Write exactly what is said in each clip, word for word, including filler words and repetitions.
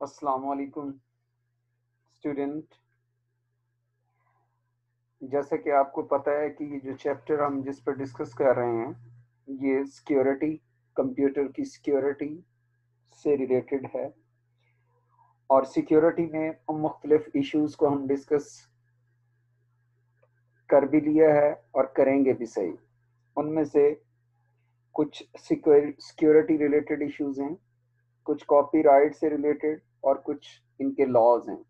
अस्सलाम वालेकुम स्टूडेंट। जैसे कि आपको पता है कि ये जो चैप्टर हम जिस पर डिस्कस कर रहे हैं ये सिक्योरिटी, कंप्यूटर की सिक्योरिटी से रिलेटेड है। और सिक्योरिटी में मुख्तलिफ इश्यूज को हम डिस्कस कर भी लिया है और करेंगे भी सही। उनमें से कुछ सिक्योरिटी रिलेटेड इश्यूज हैं, कुछ कॉपीराइट से रिलेटेड और कुछ इनके लॉज हैं।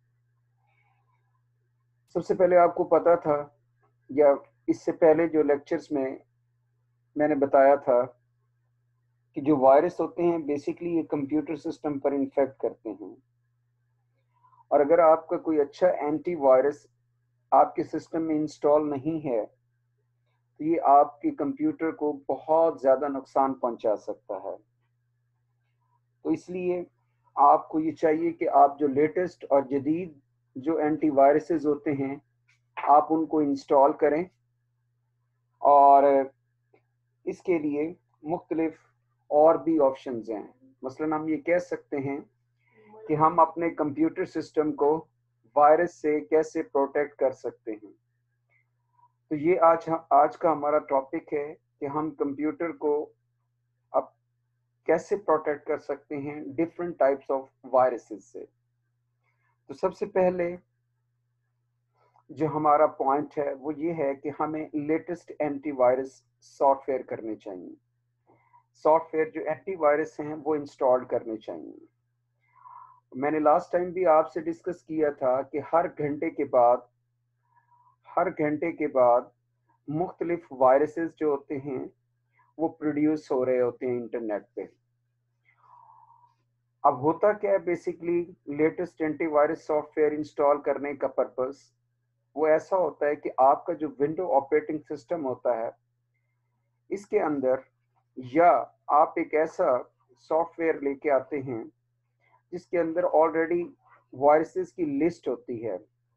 सबसे पहले आपको पता था या इससे पहले जो लेक्चर्स में मैंने बताया था कि जो वायरस होते हैं बेसिकली ये कंप्यूटर सिस्टम पर इन्फेक्ट करते हैं। और अगर आपका कोई अच्छा एंटीवायरस आपके सिस्टम में इंस्टॉल नहीं है तो ये आपके कंप्यूटर को बहुत ज़्यादा नुकसान पहुंचा सकता है। तो इसलिए आपको ये चाहिए कि आप जो लेटेस्ट और जदीद जो एंटीवायरसेस होते हैं आप उनको इंस्टॉल करें। और इसके लिए मुख्तलिफ और भी ऑप्शंस हैं। मसलन हम ये कह सकते हैं कि हम अपने कंप्यूटर सिस्टम को वायरस से कैसे प्रोटेक्ट कर सकते हैं। तो ये आज आज का हमारा टॉपिक है कि हम कंप्यूटर को अब कैसे प्रोटेक्ट कर सकते हैं डिफरेंट टाइप्स ऑफ वायरसेस से। तो सबसे पहले जो हमारा पॉइंट है वो ये है कि हमें लेटेस्ट एंटीवायरस सॉफ्टवेयर करने चाहिए। सॉफ्टवेयर जो एंटीवायरस हैं वो इंस्टॉल करने चाहिए। मैंने लास्ट टाइम भी आपसे डिस्कस किया था कि हर घंटे के बाद हर घंटे के बाद मुख्तलिफ वायरसेस जो होते हैं वो प्रोड्यूस हो रहे होते हैं इंटरनेट पे। अब होता क्या है, basically latest antivirus software install करने का पर्पस वो ऐसा होता है कि आपका जो विंडो ऑपरेटिंग सिस्टम होता है इसके अंदर, या आप एक ऐसा सॉफ्टवेयर लेके आते हैं जिसके अंदर ऑलरेडी वायरसेस की लिस्ट होती है।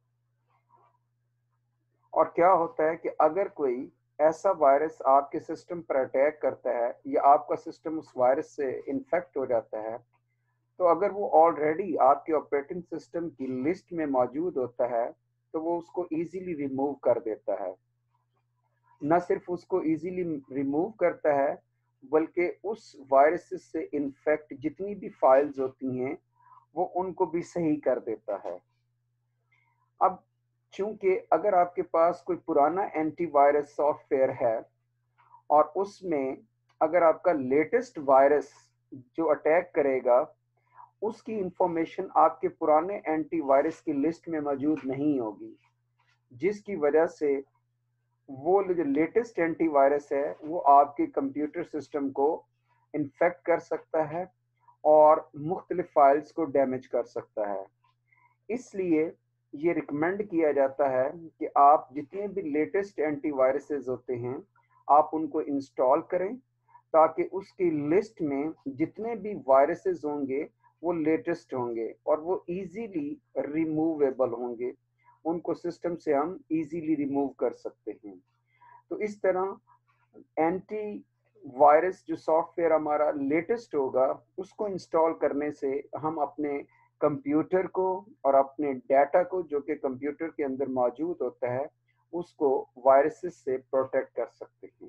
और क्या होता है कि अगर कोई ऐसा वायरस आपके सिस्टम पर अटैक करता है या आपका सिस्टम उस वायरस से इन्फेक्ट हो जाता है, तो अगर वो ऑलरेडी आपके ऑपरेटिंग सिस्टम की लिस्ट में मौजूद होता है तो वो उसको इजीली रिमूव कर देता है। न सिर्फ उसको इजीली रिमूव करता है बल्कि उस वायरस से इन्फेक्ट जितनी भी फाइल्स होती हैं वो उनको भी सही कर देता है। अब चूंकि अगर आपके पास कोई पुराना एंटीवायरस सॉफ्टवेयर है और उसमें अगर आपका लेटेस्ट वायरस जो अटैक करेगा उसकी इंफॉर्मेशन आपके पुराने एंटीवायरस की लिस्ट में मौजूद नहीं होगी, जिसकी वजह से वो जो लेटेस्ट एंटीवायरस है वो आपके कंप्यूटर सिस्टम को इन्फेक्ट कर सकता है और मुख्तलिफ फाइल्स को डैमेज कर सकता है। इसलिए ये रिकमेंड किया जाता है कि आप जितने भी लेटेस्ट एंटीवायरसेस होते हैं आप उनको इंस्टॉल करें ताकि उसकी लिस्ट में जितने भी वायरसेस होंगे वो लेटेस्ट होंगे और वो इजीली रिमूवेबल होंगे। उनको सिस्टम से हम इजीली रिमूव कर सकते हैं। तो इस तरह एंटी वायरस जो सॉफ्टवेयर हमारा लेटेस्ट होगा उसको इंस्टॉल करने से हम अपने कंप्यूटर को और अपने डाटा को जो कि कंप्यूटर के अंदर मौजूद होता है उसको वायरसेस से प्रोटेक्ट कर सकते हैं।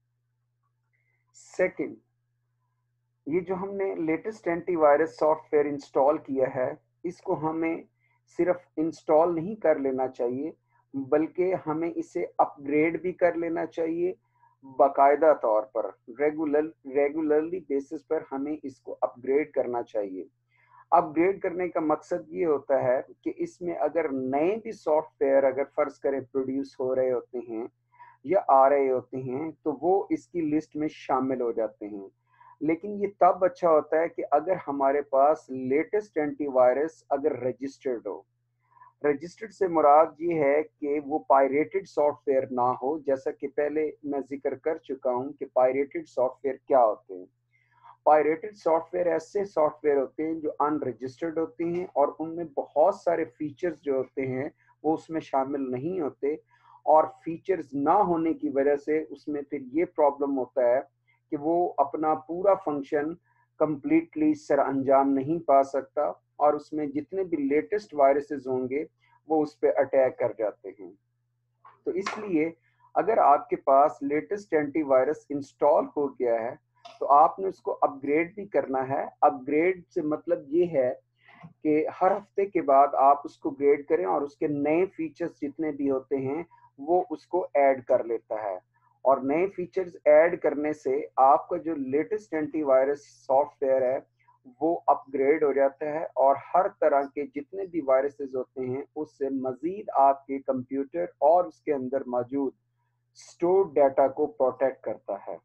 सेकंड, ये जो हमने लेटेस्ट एंटीवायरस सॉफ्टवेयर इंस्टॉल किया है इसको हमें सिर्फ इंस्टॉल नहीं कर लेना चाहिए बल्कि हमें इसे अपग्रेड भी कर लेना चाहिए। बाकायदा तौर पर रेगुलर रेगुलरली बेसिस पर हमें इसको अपग्रेड करना चाहिए। अपग्रेड करने का मकसद ये होता है कि इसमें अगर नए भी सॉफ्टवेयर अगर फर्ज करें प्रोड्यूस हो रहे होते हैं या आ रहे होते हैं तो वो इसकी लिस्ट में शामिल हो जाते हैं। लेकिन ये तब अच्छा होता है कि अगर हमारे पास लेटेस्ट एंटीवायरस अगर रजिस्टर्ड हो। रजिस्टर्ड से मुराद ये है कि वो पायरेटेड सॉफ्टवेयर ना हो, जैसा कि पहले मैं जिक्र कर चुका हूँ कि पायरेटेड सॉफ्टवेयर क्या होते हैं। पायरेटेड सॉफ्टवेयर ऐसे सॉफ्टवेयर होते हैं जो अनरजिस्टर्ड होते हैं और उनमें बहुत सारे फीचर्स जो होते हैं वो उसमें शामिल नहीं होते। और फीचर्स ना होने की वजह से उसमें फिर ये प्रॉब्लम होता है कि वो अपना पूरा फंक्शन कंप्लीटली सर अंजाम नहीं पा सकता और उसमें जितने भी लेटेस्ट वायरसेस होंगे वो उस पर अटैक कर जाते हैं। तो इसलिए अगर आपके पास लेटेस्ट एंटीवायरस इंस्टॉल हो गया है तो आपने उसको अपग्रेड भी करना है। अपग्रेड से मतलब ये है कि हर हफ्ते के बाद आप उसको ग्रेड करें और उसके नए फीचर्स जितने भी होते हैं वो उसको ऐड कर लेता है। और नए फीचर्स ऐड करने से आपका जो लेटेस्ट एंटीवायरस सॉफ्टवेयर है वो अपग्रेड हो जाता है और हर तरह के जितने भी वायरसेस होते हैं उससे मजीद आपके कंप्यूटर और उसके अंदर मौजूद स्टोर्ड डाटा को प्रोटेक्ट करता है।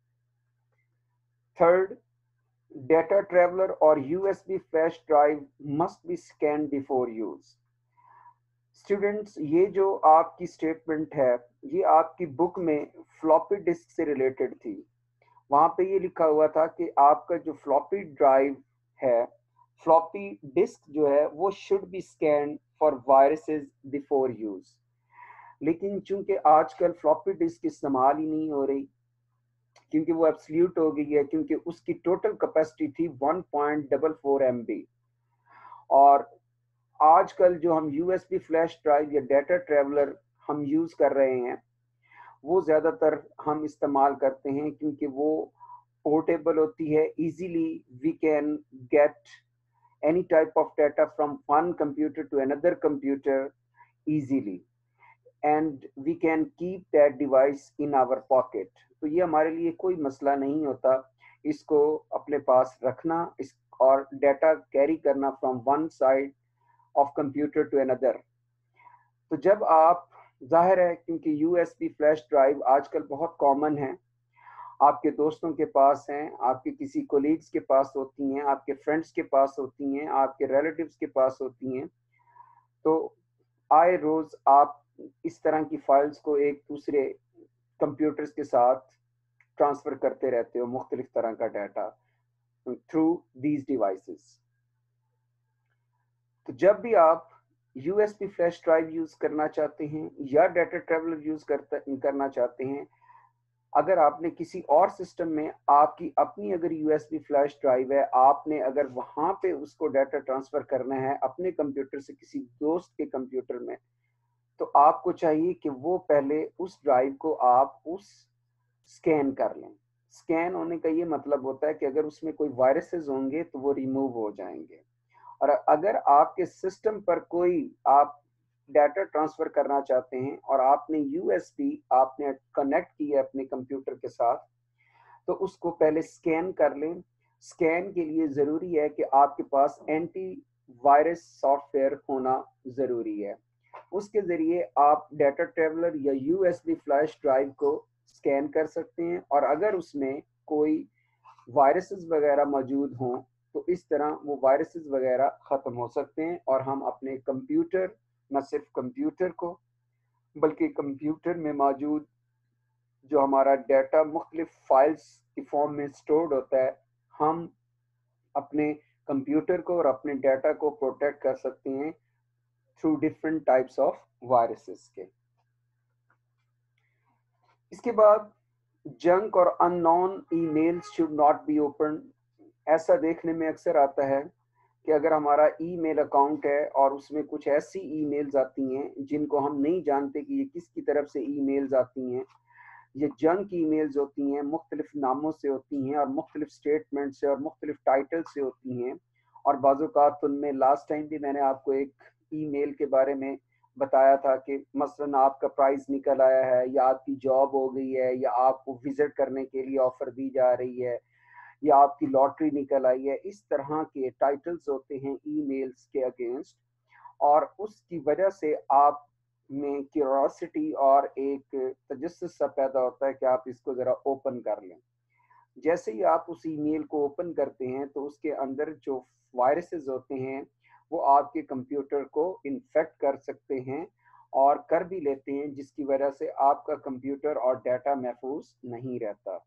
Third, data traveler or U S B flash drive must be scanned before use. Students, ये जो आपकी स्टेटमेंट है ये आपकी बुक में फ्लॉपी डिस्क से रिलेटेड थी। वहां पे ये लिखा हुआ था कि आपका जो फ्लॉपी ड्राइव है, फ्लॉपी डिस्क जो है वो should be scan for viruses before use. लेकिन चूंकि आजकल फ्लॉपी डिस्क इस्तेमाल ही नहीं हो रही क्योंकि वो एब्सोल्यूट हो गई है, क्योंकि उसकी टोटल कैपेसिटी थी one point four four M B. और आजकल जो हम यूएसबी फ्लैश ड्राइव या डाटा ट्रैवलर हम यूज कर रहे हैं वो ज्यादातर हम इस्तेमाल करते हैं क्योंकि वो पोर्टेबल होती है। Easily we can get any type of data from one computer to another computer easily and we can keep that device in our pocket. तो ये हमारे लिए कोई मसला नहीं होता इसको अपने पास रखना इस और डाटा कैरी करना from one side of computer to another. तो जब आप, जाहिर है क्योंकि यूएसबी फ्लैश ड्राइव आजकल बहुत कॉमन है, आपके दोस्तों के पास हैं, आपके किसी कोलीग्स के पास होती हैं, आपके फ्रेंड्स के पास होती हैं, आपके रिलेटिव्स के पास होती हैं, तो आए रोज आप इस तरह की फाइल्स को एक दूसरे कंप्यूटर्स के साथ ट्रांसफर करते रहते हो, मुख्तलिफ तरह का डाटा थ्रू दीज डिवाइसेस। तो जब भी आप यूएसबी फ्लैश ड्राइव यूज करना चाहते हैं या डाटा ट्रैवलर यूज करता करना चाहते हैं, अगर आपने किसी और सिस्टम में आपकी अपनी अगर यूएसबी फ्लैश ड्राइव है, आपने अगर वहां पे उसको डाटा ट्रांसफर करना है अपने कंप्यूटर से किसी दोस्त के कंप्यूटर में, तो आपको चाहिए कि वो पहले उस ड्राइव को आप उस स्कैन कर लें। स्कैन होने का ये मतलब होता है कि अगर उसमें कोई वायरसेस होंगे तो वो रिमूव हो जाएंगे। और अगर आपके सिस्टम पर कोई आप डाटा ट्रांसफर करना चाहते हैं और आपने यूएसबी आपने कनेक्ट किया अपने कंप्यूटर के साथ, तो उसको पहले स्कैन कर लें। स्कैन के लिए ज़रूरी है कि आपके पास एंटी वायरस सॉफ्टवेयर होना ज़रूरी है। उसके ज़रिए आप डाटा ट्रैवलर या यूएसबी फ्लैश ड्राइव को स्कैन कर सकते हैं और अगर उसमें कोई वायरसेस वगैरह मौजूद हों तो इस तरह वो वायरसेस वगैरह ख़त्म हो सकते हैं और हम अपने कंप्यूटर, न सिर्फ कंप्यूटर को बल्कि कंप्यूटर में मौजूद जो हमारा डाटा मुख्तलिफ फाइल्स की फॉर्म में स्टोर्ड होता है, हम अपने कंप्यूटर को और अपने डाटा को प्रोटेक्ट कर सकते हैं through different types of viruses के। इसके बाद जंक और unknown emails should not be open. ऐसा देखने में अक्सर आता है कि अगर हमारा ईमेल अकाउंट है और उसमें कुछ ऐसी ईमेल्स आती हैं जिनको हम नहीं जानते कि ये किसकी तरफ से ईमेल्स आती हैं, ये जंक ईमेल्स होती हैं, मुख्तलिफ नामों से होती हैं और मुख्तलिफ स्टेटमेंट से और मुख्तलिफ टाइटल से होती हैं। और बाज़-औक़ात उनमें, लास्ट टाइम भी मैंने आपको एक ईमेल के बारे में बताया था कि मसलन आपका प्राइस निकल आया है या आपकी जॉब हो गई है या आपको विजिट करने के लिए ऑफर दी जा रही है या आपकी लॉटरी निकल आई है। इस तरह के टाइटल्स होते हैं ईमेल्स के अगेंस्ट और उसकी वजह से आप में क्यूरोसिटी और एक तजस्सुस सा पैदा होता है कि आप इसको ज़रा ओपन कर लें। जैसे ही आप उस ईमेल को ओपन करते हैं तो उसके अंदर जो वायरसेस होते हैं वो आपके कंप्यूटर को इन्फेक्ट कर सकते हैं और कर भी लेते हैं, जिसकी वजह से आपका कंप्यूटर और डाटा महफूज नहीं रहता।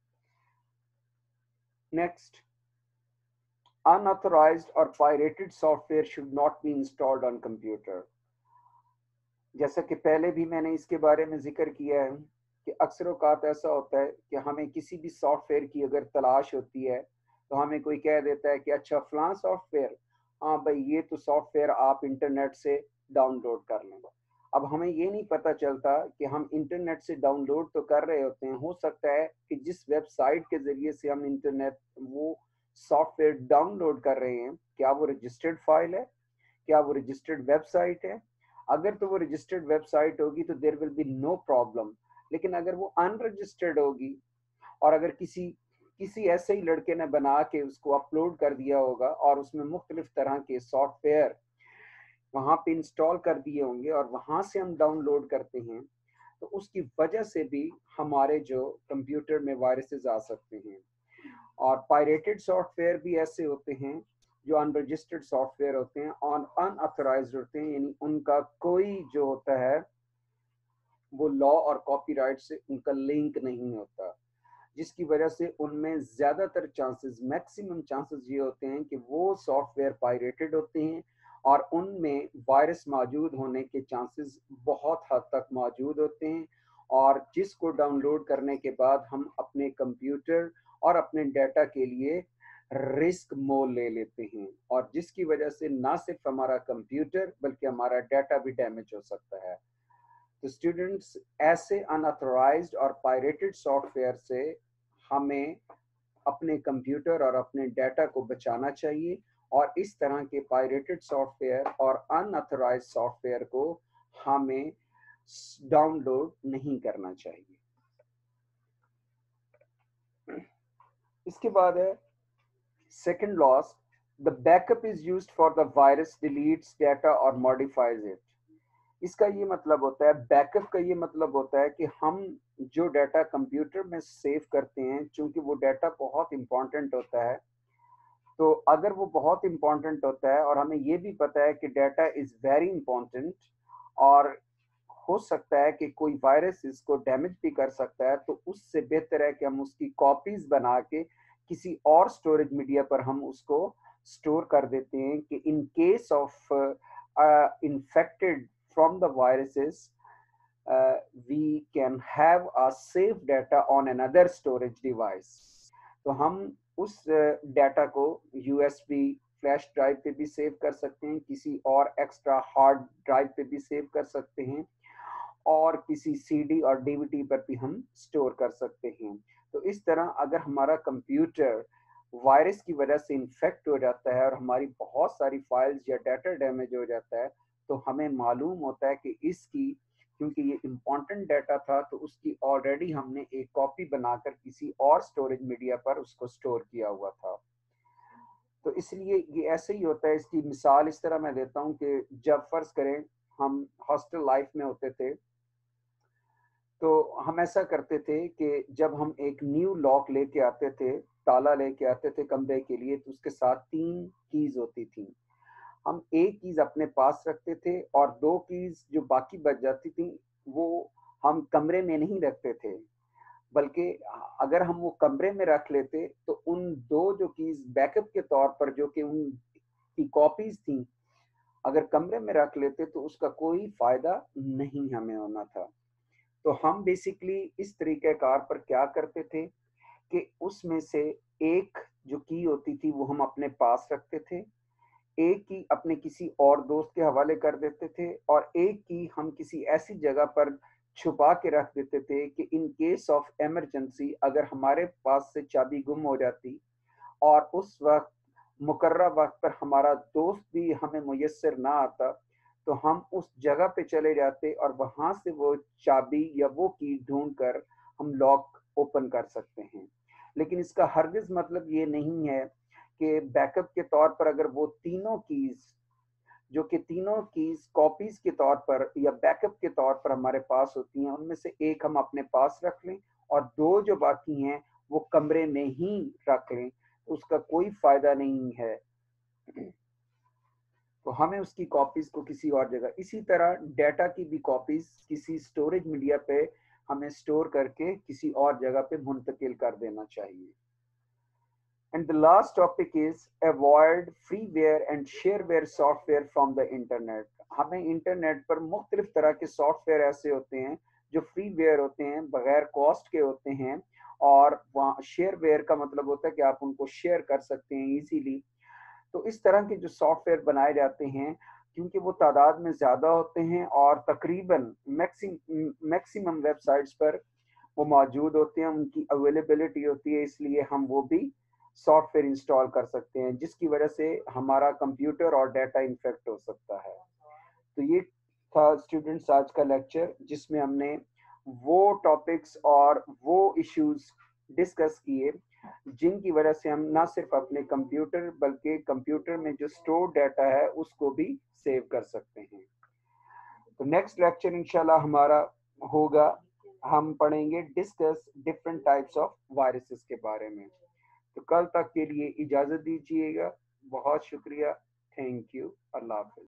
Next, unauthorized or pirated software should not be installed on computer। जैसा कि पहले भी मैंने इसके बारे में जिक्र किया है कि अक्सर औकात ऐसा होता है कि हमें किसी भी सॉफ्टवेयर की अगर तलाश होती है तो हमें कोई कह देता है कि अच्छा फलां सॉफ्टवेयर, हाँ भाई ये तो सॉफ्टवेयर आप इंटरनेट से डाउनलोड कर लें। अब हमें ये नहीं पता चलता कि हम इंटरनेट से डाउनलोड तो कर रहे होते हैं, हो सकता है कि जिस वेबसाइट के ज़रिए से हम इंटरनेट वो सॉफ्टवेयर डाउनलोड कर रहे हैं, क्या वो रजिस्टर्ड फाइल है, क्या वो रजिस्टर्ड वेबसाइट है। अगर तो वो रजिस्टर्ड वेबसाइट होगी तो there will be no problem, लेकिन अगर वो अनरजिस्टर्ड होगी और अगर किसी किसी ऐसे ही लड़के ने बना के उसको अपलोड कर दिया होगा और उसमें मुख्तलिफ तरह के सॉफ्टवेयर वहाँ पे इंस्टॉल कर दिए होंगे और वहाँ से हम डाउनलोड करते हैं, तो उसकी वजह से भी हमारे जो कंप्यूटर में वायरसेस आ सकते हैं। और पायरेटेड सॉफ्टवेयर भी ऐसे होते हैं जो अनरजिस्टर्ड सॉफ्टवेयर होते हैं और अनऑथराइज्ड होते हैं, यानी उनका कोई जो होता है वो लॉ और कॉपीराइट से उनका लिंक नहीं होता, जिसकी वजह से उनमें ज़्यादातर चांसेस, मैक्सिमम चांसेस ये होते हैं कि वो सॉफ्टवेयर पायरेटेड होते हैं और उनमें वायरस मौजूद होने के चांसेस बहुत हद तक मौजूद होते हैं, और जिसको डाउनलोड करने के बाद हम अपने कंप्यूटर और अपने डाटा के लिए रिस्क मोल ले लेते हैं, और जिसकी वजह से ना सिर्फ हमारा कंप्यूटर बल्कि हमारा डाटा भी डैमेज हो सकता है। तो स्टूडेंट्स, ऐसे अनऑथराइज्ड और पायरेटेड सॉफ्टवेयर से हमें अपने कंप्यूटर और अपने डाटा को बचाना चाहिए, और इस तरह के पायरेटेड सॉफ्टवेयर और अनऑथराइज्ड सॉफ्टवेयर को हमें डाउनलोड नहीं करना चाहिए। इसके बाद है second loss, the backup is used for the virus deletes data और मॉडिफाइज इट। इसका ये मतलब होता है, बैकअप का ये मतलब होता है कि हम जो डाटा कंप्यूटर में सेव करते हैं, चूंकि वो डाटा बहुत इंपॉर्टेंट होता है, तो अगर वो बहुत इंपॉर्टेंट होता है और हमें ये भी पता है कि डाटा इज वेरी इंपॉर्टेंट और हो सकता है कि कोई वायरस इसको डैमेज भी कर सकता है, तो उससे बेहतर है कि हम उसकी कॉपीज बना के किसी और स्टोरेज मीडिया पर हम उसको स्टोर कर देते हैं कि in case of infected from the viruses we can have a safe data on another storage device. तो हम उस डाटा uh, को यूएसबी फ्लैश ड्राइव पे भी सेव कर सकते हैं, किसी और एक्स्ट्रा हार्ड ड्राइव पे भी सेव कर सकते हैं, और किसी सीडी और डीवीडी पर भी हम स्टोर कर सकते हैं। तो इस तरह अगर हमारा कंप्यूटर वायरस की वजह से इन्फेक्ट हो जाता है और हमारी बहुत सारी फाइल्स या डाटा डैमेज हो जाता है, तो हमें मालूम होता है कि इसकी, क्योंकि ये इम्पोर्टेंट डाटा था, तो उसकी ऑलरेडी हमने एक कॉपी बनाकर किसी और स्टोरेज मीडिया पर उसको स्टोर किया हुआ था। तो इसलिए ये ऐसे ही होता है। इसकी मिसाल इस तरह मैं देता हूँ कि जब फर्ज करें हम हॉस्टल लाइफ में होते थे, तो हम ऐसा करते थे कि जब हम एक न्यू लॉक लेके आते थे, ताला लेके आते थे कमरे के लिए, तो उसके साथ तीन कीज होती थी। हम एक कीज अपने पास रखते थे और दो कीज जो बाकी बच जाती थी वो हम कमरे में नहीं रखते थे, बल्कि अगर हम वो कमरे में रख लेते तो उन दो जो कीज बैकअप के तौर पर, जो कि उन की कॉपीज थी, अगर कमरे में रख लेते तो उसका कोई फायदा नहीं हमें होना था। तो हम बेसिकली इस तरीके कार पर क्या करते थे कि उसमें से एक जो की होती थी वो हम अपने पास रखते थे, एक की अपने किसी और दोस्त के हवाले कर देते थे, और एक की हम किसी ऐसी जगह पर छुपा के रख देते थे कि इन केस ऑफ इमरजेंसी अगर हमारे पास से चाबी गुम हो जाती और उस वक्त मुकर्रा वक्त पर हमारा दोस्त भी हमें मुयस्सर ना आता, तो हम उस जगह पे चले जाते और वहां से वो चाबी या वो की ढूंढ कर हम लॉक ओपन कर सकते हैं। लेकिन इसका हरगिज मतलब ये नहीं है कि बैकअप के तौर पर अगर वो तीनों कीज, जो कि तीनों कीज कॉपीज के तौर पर या बैकअप के तौर पर हमारे पास होती हैं, उनमें से एक हम अपने पास रख लें और दो जो बाकी हैं वो कमरे में ही रख लें, उसका कोई फायदा नहीं है। तो हमें उसकी कॉपीज को किसी और जगह, इसी तरह डाटा की भी कॉपीज किसी स्टोरेज मीडिया पे हमें स्टोर करके किसी और जगह पे मुंतकिल कर देना चाहिए। And the last topic is avoid freeware and shareware software from the internet. हमें इंटरनेट पर मुख्तलिफ तरह के सॉफ्टवेयर ऐसे होते हैं जो फ्रीवेयर होते हैं, बगैर कॉस्ट के होते हैं, और वहाँ शेयरवेयर का मतलब होता है कि आप उनको शेयर कर सकते हैं इजीली। तो इस तरह के जो सॉफ्टवेयर बनाए जाते हैं, क्योंकि वो तादाद में ज़्यादा होते हैं और तकरीबन मैक्सिम मैक्सिमम वेबसाइट्स पर वो मौजूद होते हैं, उनकी अवेलेबिलिटी होती है, इसलिए हम वो भी सॉफ्टवेयर इंस्टॉल कर सकते हैं, जिसकी वजह से हमारा कंप्यूटर और डाटा इन्फेक्ट हो सकता है। तो ये था स्टूडेंट्स आज का लेक्चर, जिसमें हमने वो टॉपिक्स और वो इश्यूज डिस्कस किए जिनकी वजह से हम ना सिर्फ अपने कंप्यूटर बल्कि कंप्यूटर में जो स्टोर डाटा है उसको भी सेव कर सकते हैं। तो नेक्स्ट लेक्चर इंशाल्लाह हमारा होगा, हम पढ़ेंगे discuss different types of viruses के बारे में। तो कल तक के लिए इजाज़त दीजिएगा। बहुत शुक्रिया। Thank you. अल्लाह हाफ़िज़।